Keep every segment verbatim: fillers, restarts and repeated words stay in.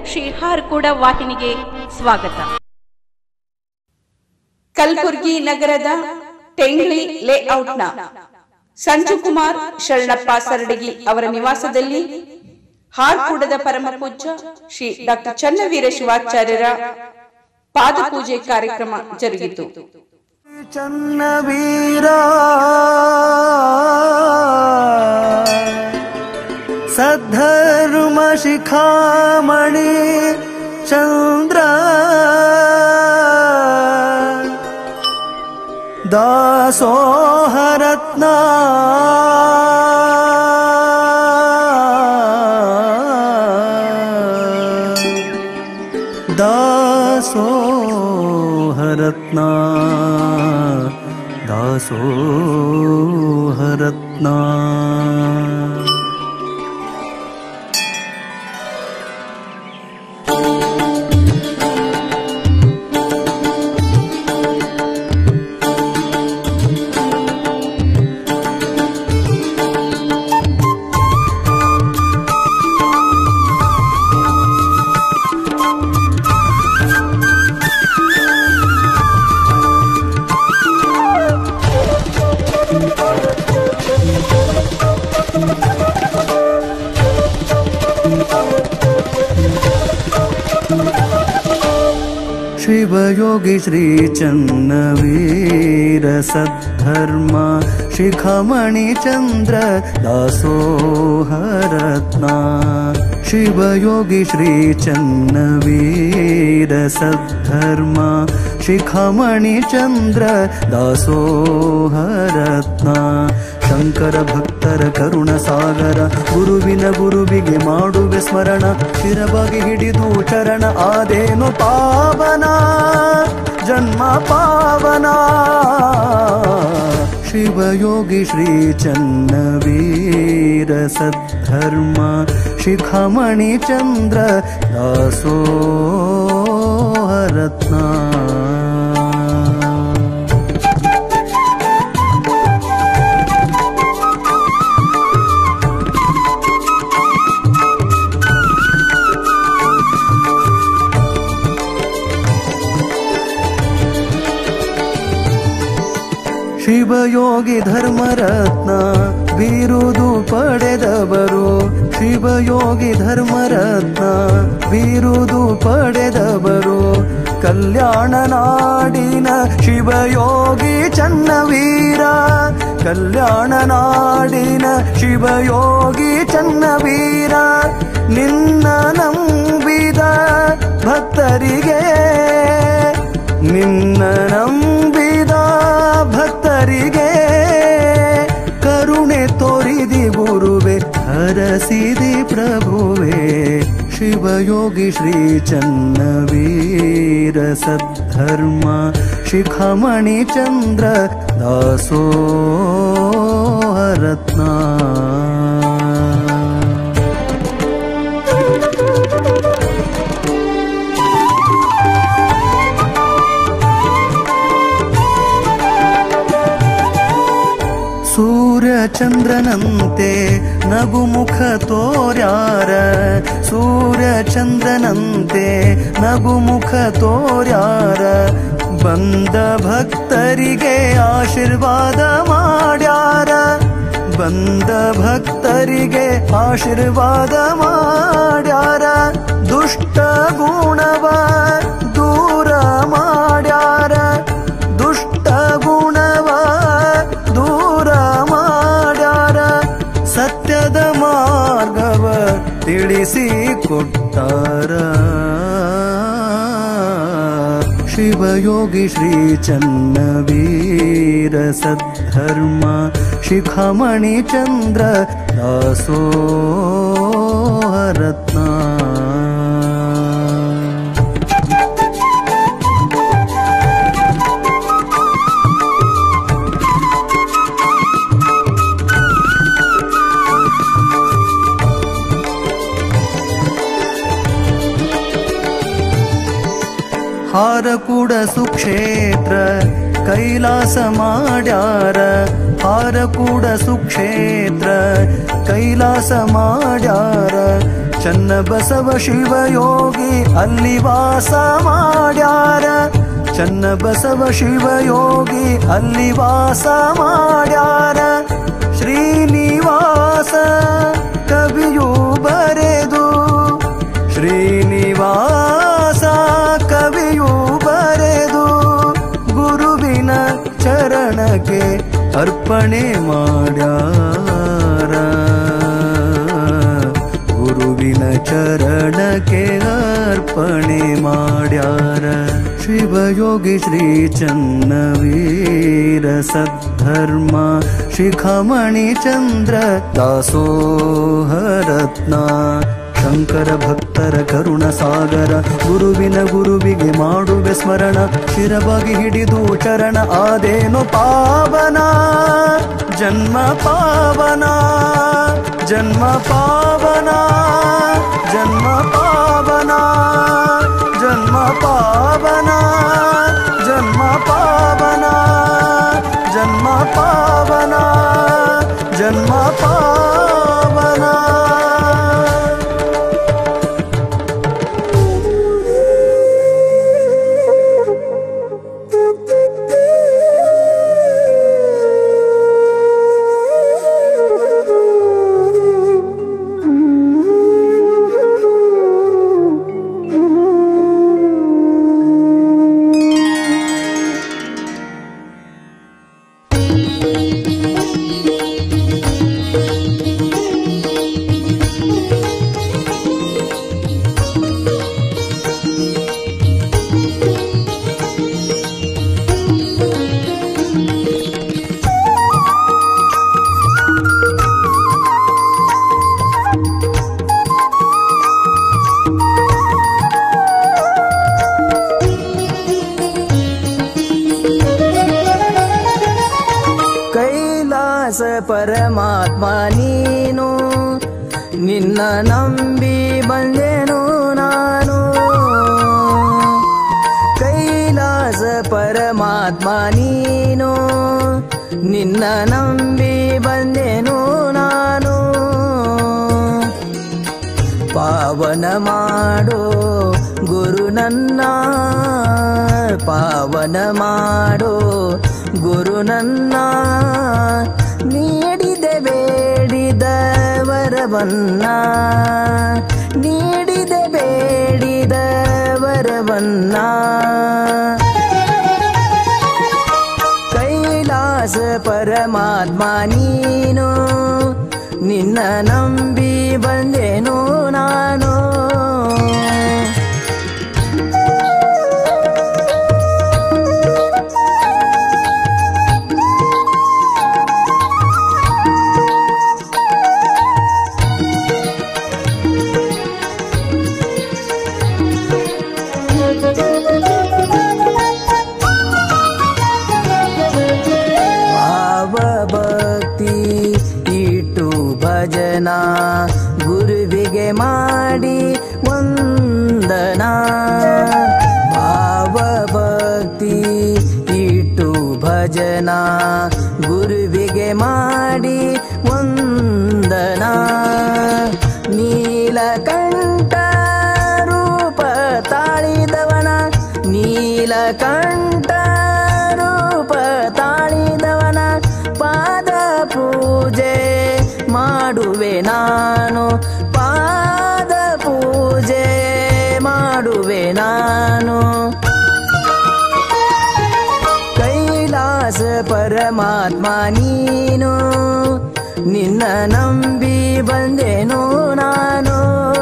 ಶ್ರೀ ಹಾರಕೂಡ ವಾಹಿನಿಗೆ ಸ್ವಾಗತ. ಕಲಬುರಗಿ ನಗರದ ಟೆಂಗ್ಲಿ ಲೇಔಟ್ನ ಸಂಜು ಕುಮಾರ್ ಶರಣಪ್ಪ ಸರಡಗಿ ಅವರ ನಿವಾಸದಲ್ಲಿ ಹಾರಕೂಡದ ಪರಮ ಪೂಜ್ಯ ಶ್ರೀ ಡಾಕ್ಟರ್ ಚನ್ನವೀರ ಶಿವಾಚಾರ್ಯರ ಪಾದಪೂಜೆ ಕಾರ್ಯಕ್ರಮ ಜರುಗಿತು. ಚನ್ನವೀರ ಸದ್ಧರ್ಮ ಶಿಖಾಮಣಿ ಚಂದ್ರ ದಾಸೋಹರತ್ನ ದಾಸೋಹರತ್ನ ದಾಸೋಹರತ್ನ शिवयोगी श्री चन्नवीर सद्धर्म शिखामणि चंद्र दासोहरत्ना शिवयोगी श्री चन्नवीर सद्धर्म शिखामणि चंद्र दासोहरत्ना ಶಂಕರ ಭಕ್ತರ ಕರುಣ ಸಾಗರ ಗುರುವಿನ ಗುರುವಿಗೆ ಮಾಡುವೆ ಸ್ಮರಣ ಶಿರಬಾಗಿ ಹಿಡಿದು ಚರಣ ಆದೇನು ಪಾವನ ಜನ್ಮ ಪಾವನ ಶಿವಯೋಗಿ ಶ್ರೀ ಚನ್ನವೀರ ಸದ್ಧರ್ಮ ಶಿಖಾಮಣಿ ಚಂದ್ರ ದಾಸೋಹರತ್ನ ಶಿವಯೋಗಿ ಧರ್ಮರತ್ನ ಬಿರುದು ಪಡೆದವರು ಶಿವಯೋಗಿ ಧರ್ಮರತ್ನ ಬಿರುದು ಪಡೆದವರು ಕಲ್ಯಾಣ ನಾಡಿನ ಶಿವಯೋಗಿ ಚನ್ನವೀರ ಕಲ್ಯಾಣ ನಾಡಿನ ಶಿವಯೋಗಿ ಚನ್ನವೀರ ನಿನ್ನ ನಂಬಿದ ಭಕ್ತರಿಗೆ ನಿನ್ನ ನಂಬಿದ ಭಕ್ತರಿಗೆ ಕರುಣೆ ತೋರಿದಿ ಗುರುವೆ ಹರಸಿದಿ ಪ್ರಭುವೆ ಶಿವಯೋಗಿ ಶ್ರೀ ಚನ್ನವೀರ ಸದ್ಧರ್ಮ ಶಿಖಾಮಣಿ ಚಂದ್ರ ದಾಸೋಹರತ್ನ ಸೂರ್ಯ ಚಂದ್ರನಂತೆ ನಗುಮುಖ ತೋರ್ಯಾರ ಸೂರ್ಯ ಚಂದ್ರನಂತೆ ನಗುಮುಖ ತೋರ್ಯಾರ ಬಂದ ಭಕ್ತರಿಗೆ ಆಶೀರ್ವಾದ ಮಾಡ್ಯಾರ ಬಂದ ಭಕ್ತರಿಗೆ ಆಶೀರ್ವಾದ ಮಾಡ್ಯಾರ ದುಷ್ಟ ಗುಣವ ದೂರ ಮಾಡ್ಯಾರ ದುಷ್ಟ ಗುಣವ ದೂರ ಮಾಡ್ಯಾರ ಸತ್ಯದ ಮಾರ್ಗವ ತಿಳಿಸಿ ಕೊಟ್ಟಾರ ಶಿವಯೋಗಿ ಶ್ರೀ ಚನ್ನವೀರ ಸದ್ಧರ್ಮ ಶಿಖಾಮಣಿ ಚಂದ್ರ ದಾಸೋಹರತ್ನ ಹಾರಕೂಡ ಸುಕ್ಷೇತ್ರ ಕೈಲಾಸ ಮಾಡ್ಯಾರ ಹಾರಕೂಡ ಸುಕ್ಷೇತ್ರ ಕೈಲಾಸ ಮಾಡ್ಯಾರ ಚನ್ನಬಸವ ಶಿವಯೋಗಿ ಅಲ್ಲಿ ವಾಸ ಮಾಡ್ಯಾರ ಚನ್ನಬಸವ ಶಿವಯೋಗಿ ಅಲ್ಲಿ ವಾಸ ಮಾಡ್ಯಾರ ಶ್ರೀನಿವಾಸ ಕವಿಯು ಬರೆದು ಶ್ರೀನಿವಾಸ ಕವಿಯು ಬರೆದು ಗುರುವಿನ ಚರಣಕ್ಕೆ ಅರ್ಪಣೆ ಮಾಡ್ಯಾರ ಗುರುವಿನ ಚರಣಕ್ಕೆ ಅರ್ಪಣೆ ಮಾಡ್ಯಾರ ಶಿವಯೋಗಿ ಶ್ರೀ ಚನ್ನವೀರ ಸದ್ಧರ್ಮ ಶಿಖಾಮಣಿ ಚಂದ್ರ ದಾಸೋಹರತ್ನ ಶಂಕರ ಭಕ್ತರ ಕರುಣ ಸಾಗರ ಗುರುವಿನ ಗುರುವಿಗೆ ಮಾಡುವೆ ಸ್ಮರಣ ಶಿರವಾಗಿ ಹಿಡಿದು ಚರಣ ಆದೇನು ಪಾವನ ಜನ್ಮ ಪಾವನ ಜನ್ಮ ಪಾವನ ಜನ್ಮ ಪಾವನ ಜನ್ಮ ಪಾವನ ಜನ್ಮ ಪಾವನ ಜನ್ಮ ಪಾವನ ಜನ್ಮ ಪಾವನ ಪರಮಾತ್ಮ ನೀನು ನಿನ್ನ ನಂಬಿ ಬಂದೆನು ನಾನು ಕೈಲಾಸ ಪರಮಾತ್ಮ ನೀನು ನಿನ್ನ ನಂಬಿ ಬಂದೆನು ನಾನು ಪಾವನ ಮಾಡೋ ಗುರು ನನ್ನ ಪಾವನ ಮಾಡೋ ಗುರು ನನ್ನ ನೀಡಿದೆ ಬೇಡಿದ ವರವನ್ನ ನೀಡಿದೆ ಬೇಡಿದ ವರವನ್ನ ಕೈಲಾಸ ಪರಮಾತ್ಮ ನೀನು ನಿನ್ನ ನಂಬಿ ಬಂದೆನು ನಾನು ಭಜನ ಗುರುವಿಗೆ ಮಾಡಿ ವಂದನ ಭಾವ ಭಕ್ತಿ ಇಟ್ಟು ಭಜನ ಗುರುವಿಗೆ ಮಾಡಿ ವಂದನ ನೀಲಕಂಠ ರೂಪ ತಾಳಿದವನ ನೀಲಕಂಠ ರೂಪ ತಾಳಿದವನ ಪಾದ ಪೂಜೆ ಮಾಡುವೆ ನಾನು ಪಾದ ಪೂಜೆ ಮಾಡುವೆ ನಾನು ಕೈಲಾಸ ಪರಮಾತ್ಮ ನೀನು ನಿನ್ನ ನಂಬಿ ಬಂದೆನು ನಾನು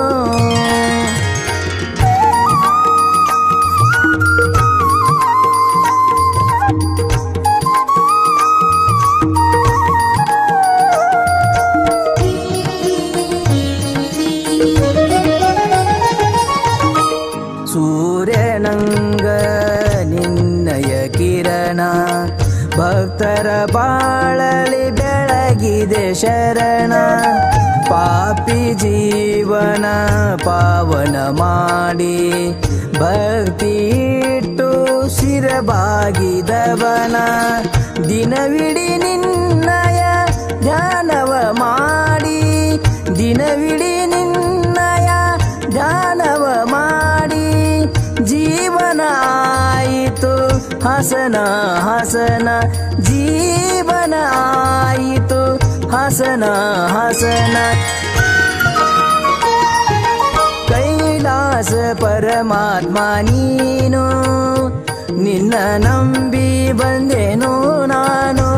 ಸೂರ್ಯನಂಗ ನಿನ್ನಯ ಕಿರಣ ಭಕ್ತರ ಬಾಳಲಿ ಬೆಳಗಿದೆ ಶರಣ ಪಾಪಿ ಜೀವನ ಪಾವನ ಮಾಡಿ ಭಕ್ತಿ ಇಟ್ಟು ಶಿರಬಾಗಿದವನ ದಿನವಿಡಿ ನಿನ್ನಯ ಧ್ಯಾನವ ಮಾಡಿ ದಿನವಿಡಿ ನಿನ್ನಯ ದಾನವ ಮಾಡಿ ಜೀವನ ಆಯಿತು ಹಸನ ಹಸನ, ಜೀವನ ಆಯಿತು ಹಸನ ಹಸನ. ಕೈಲಾಸ ಪರಮಾತ್ಮ ನೀನು, ನಿನ್ನ ನಂಬಿ ಬಂದೆನು ನಾನು.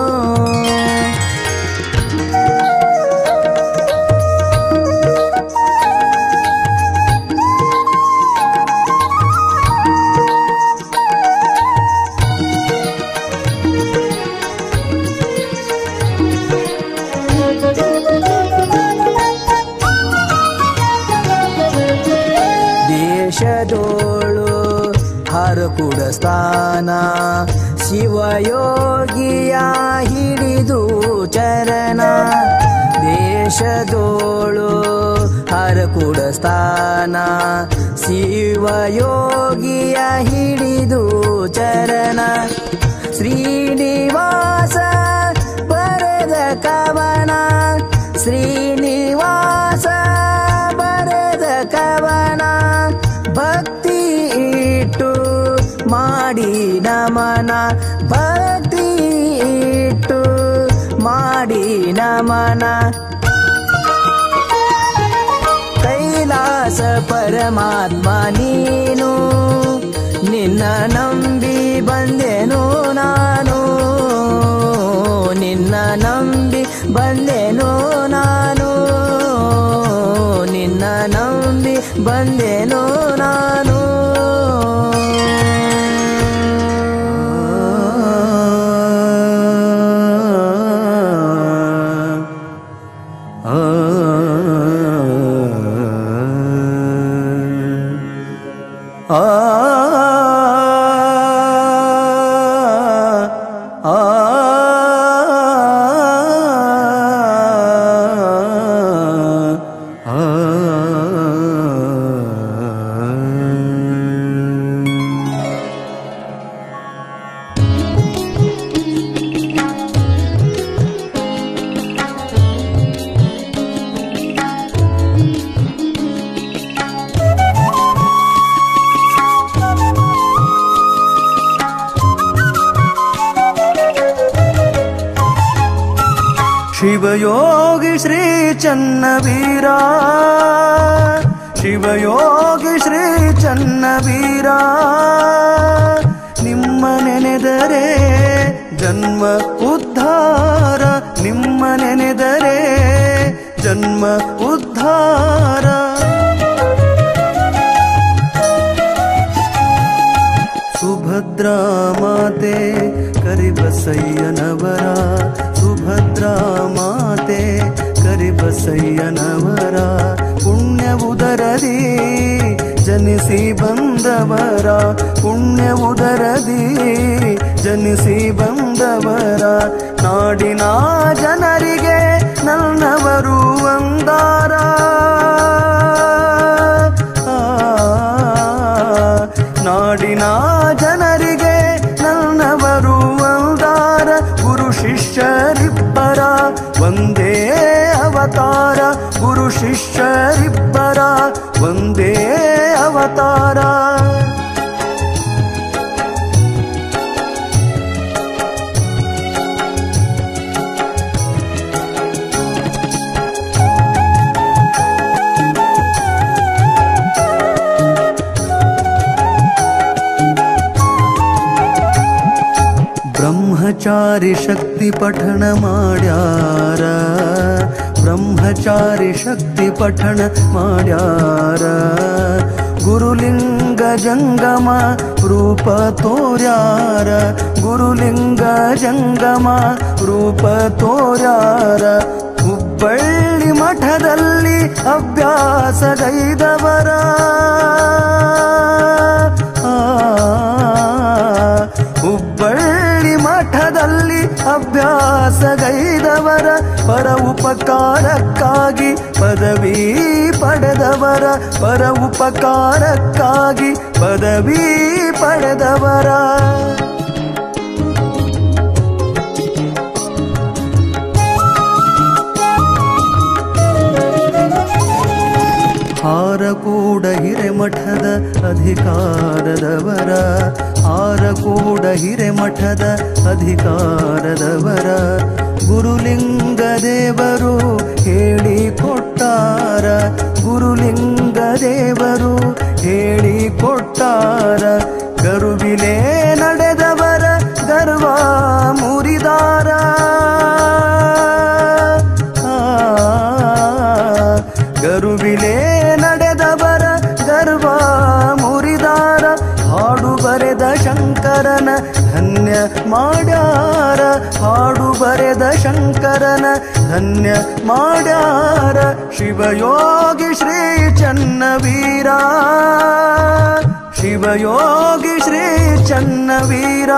ದೇಶದೋಳು ಹರಕುಡ ಸ್ಥಾನ ಶಿವಯೋಗಿಯ ಹಿಡಿದು ಚರಣ. ದೇಶದೋಳು ಹರಕುಡ ಸ್ಥಾನ ಶಿವಯೋಗಿಯ ಹಿಡಿದು ಚರಣ. ಶ್ರೀನಿವಾಸ ಬರೆದ ಕವನ, ಶ್ರೀನಿವಾಸ ಬರೆದ ಕವನ, ಭಕ್ತಿ ಇಟ್ಟು ಮಾಡಿ ನಮನ, ಭಕ್ತಿ ಇಟ್ಟು ಮಾಡಿ ನಮನ. ಕೈಲಾಸ ಪರಮಾತ್ಮ ನೀನು, ನಿನ್ನ ನಂಬಿ ಬಂದೆನು ನಾನು, ನಿನ್ನ ನಂಬಿ ಬಂದೆನು ನಾನು, ನಿನ್ನ ನಂಬಿ ಬಂದೆನು ನಾನು. ಶಿವಯೋಗಿ ಶ್ರೀ ಚನ್ನವೀರ, ಶಿವಯೋಗಿ ಶ್ರೀ ಚನ್ನವೀರ, ನಿಮ್ಮ ನೆನೆದರೆ ಜನ್ಮ ಉದ್ಧಾರ, ನಿಮ್ಮ ನೆನೆದರೆ ಜನ್ಮ ಉದ್ಧಾರ. ಸುಭದ್ರಾ ಮಾತೆ ಕರಿಬಸಯ್ಯನವರ, ಸುಭದ್ರಾ ಮಾತೆ ಕರಿಬಸಯ್ಯನವರ ಪುಣ್ಯ ಉದರದಿ ಜನಿಸಿ ಬಂದವರ, ಪುಣ್ಯ ಉದರದಿ ಜನಿಸಿ ಬಂದವರ. ನಾಡಿನ ಜನರಿಗೆ ನನ್ನವರು ಅಂದಾರ, ನಾಡಿನ ಜನರಿಗೆ ನನ್ನವರು ಅಂದಾರ. ಗುರು ಶಿಷ್ಯರಿಬ್ಬರ ಒಂದೇ ಅವತಾರ, ಗುರು ಶಿಷ್ಯರಿಬ್ಬರ ಒಂದೇ ಅವತಾರ. ಬ್ರಹ್ಮಚಾರಿ ಶಕ್ತಿ ಪಠಣ ಮಾಡ್ಯಾರ, ಬ್ರಹ್ಮಚಾರಿ ಶಕ್ತಿ ಪಠಣ ಮಾಡ್ಯಾರ. ಗುರುಲಿಂಗ ಜಂಗಮ ರೂಪ ತೋರ್ಯಾರ, ಗುರುಲಿಂಗ ಜಂಗಮ ರೂಪ ತೋರ್ಯಾರ. ಹುಬ್ಬಳ್ಳಿ ಮಠದಲ್ಲಿ ಅಭ್ಯಾಸಗೈದವರ, ಹುಬ್ಬಳ್ಳಿ ಮಠದಲ್ಲಿ ಅಭ್ಯಾಸಗೈದವರ. ಪರ ಉಪಕಾರಕ್ಕಾಗಿ ಪದವಿ ಪಡೆದವರ, ಪರ ಉಪಕಾರಕ್ಕಾಗಿ ಪದವಿ ಪಡೆದವರ. ಹಾರ ಆರಕೂಡ ಹಿರೇಮಠದ ಅಧಿಕಾರದವರ ಆರಕೂಡ ಹಿರೇಮಠದ ಅಧಿಕಾರದವರ ಗುರುಲಿಂಗ ದೇವರು ಹೇಳಿಕೊಟ್ಟಾರ ಗುರುಲಿಂಗ ದೇವರು ಹೇಳಿಕೊಟ್ಟಾರ ಗರುವಿಲೇ ನಡೆದವರ ಗರ್ವ ಮುರಿದಾರ ಗರುವಿಲೇ ನಡೆದವರ ಗರ್ವ ಮುರಿದಾರ ಹಾಡು ಬರೆದ ಶಂಕರನ ಧನ್ಯ ಮಾಡ್ಯಾರ ಹಾಡು ಬರೆದ ಶಂಕರನ ಧನ್ಯ ಮಾಡ್ಯಾರ ಶಿವಯೋಗಿ ಶ್ರೀ ಚನ್ನವೀರ ಶಿವಯೋಗಿ ಶ್ರೀ ಚನ್ನವೀರ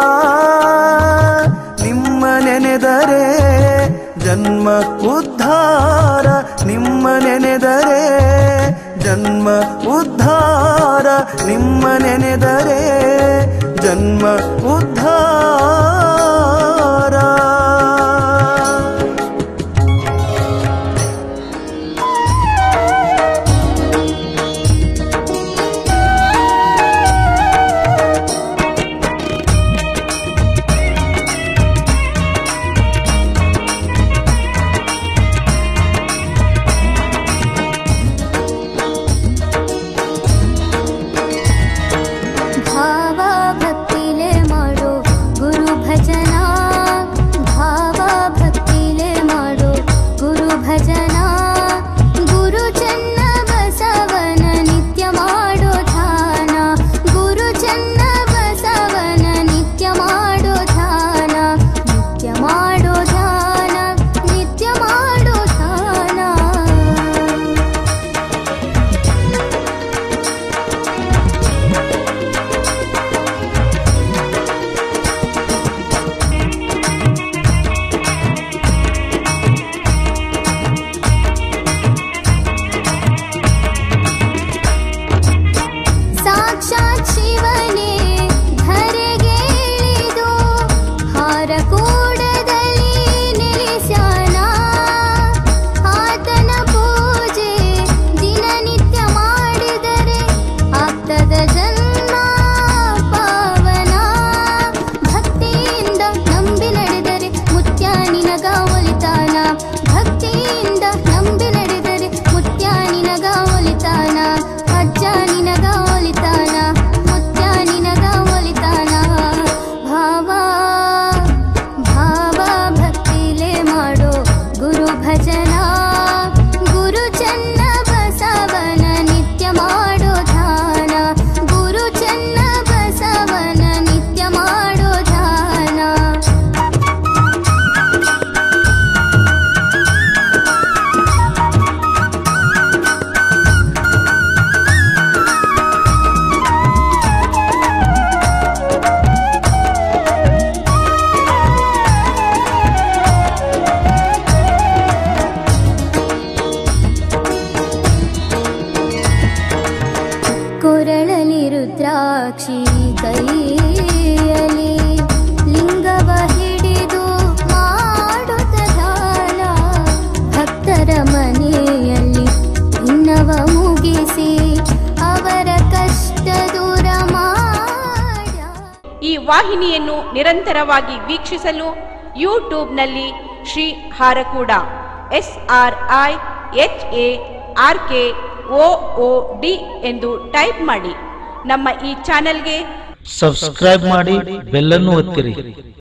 ನಿಮ್ಮ ನೆನೆದರೆ ಜನ್ಮ ಉದ್ಧಾರ ನಿಮ್ಮ ನೆನೆದರೆ ಜನ್ಮ ಉದ್ಧಾರ ನಿಮ್ಮ ನೆನೆದರೆ ಜನ್ಮ ಉದ್ಧಾರ ರುದ್ರಾಕ್ಷಿ ಕೈಯಲ್ಲಿ ಲಿಂಗವ ಹಿಡಿದು ಮಾಡುತ್ತ ಧ್ಯಾನ ಭಕ್ತರ ಮನೆಯಲ್ಲಿ ಇನ್ನವ ಮುಗಿಸಿ ಅವರ ಕಷ್ಟ ದೂರ ಮಾಡ. ಈ ವಾಹಿನಿಯನ್ನು ನಿರಂತರವಾಗಿ ವೀಕ್ಷಿಸಲು ಯೂಟ್ಯೂಬ್ನಲ್ಲಿ Shri Harakuda S R I H A R K O O D ಎಂದು ಟೈಪ್ ಮಾಡಿ. ನಮ್ಮ ಈ ಚಾನೆಲ್ಗೆ ಸಬ್ಸ್ಕ್ರೈಬ್ ಮಾಡಿ, ಬೆಲ್ ಅನ್ನು ಒತ್ತಿರಿ.